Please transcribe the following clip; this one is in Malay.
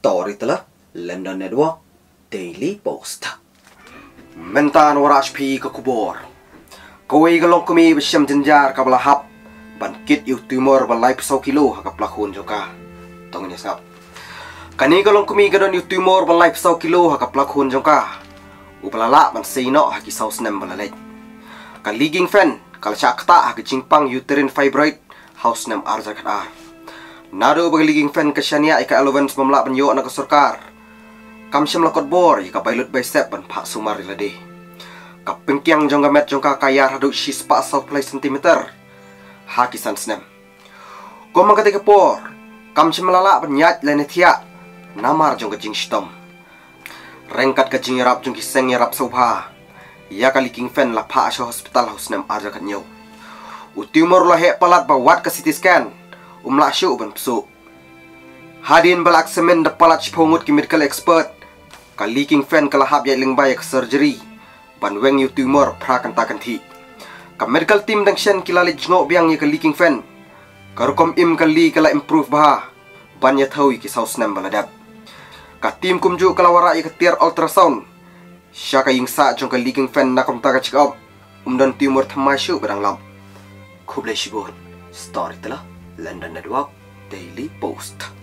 Story telah London Network Daily Post. Mentan waraj pi ke kubur. Kawai galong kami besyam jenjar ka balahap. Bangkit yu tumor balai pisau kilo haka pelakon joka. Tong ni sap. Kani galong kami gadon yu tumor balai pisau kilo haka pelakon joka. Upalala ban seino haki saus nem balalai. Ka leaking fan kal syakta haki jingpang uterine fibroid haus nem arja kada. Nado bagi leaking fan kesyania ika allowance memlak penyo anak surkar. Kam syam lakot bor ika pilot bicep ban pak sumar ilade. Ka pengkiang jongga met jongka kayar haduk shis pak sau play sentimeter. Haki san snem. Gomang ketika por. Kam syam lalak penyat lenetia. Namar jongga jing stom. Rengkat ke jing yarap jongki seng yarap saubha. Ya ka leaking fan la pak asya hospital haus nem arja kanyo. Utimor lahek palat bawat ke CT scan. Umlak syuk ban pesuk. Hadin balak semen dapalat cipongut ki medical expert. Ka leaking fan kalahap yai lingbai ke surgery. Ban weng yu tumor pra kantakan thi. Ka medical team dang shen kilali jngok biang ye ka leaking fan. Ka rukom im kali kala improve bah. Ban ya thawi ki saus nem baladap. Ka team kumju kala wara ye ka tier ultrasound. Syaka yingsa jong ka leaking fan nakom taka check up. Umdan tumor thamai syuk badang lam. Kublai shibun. Story telah London Network Daily Post.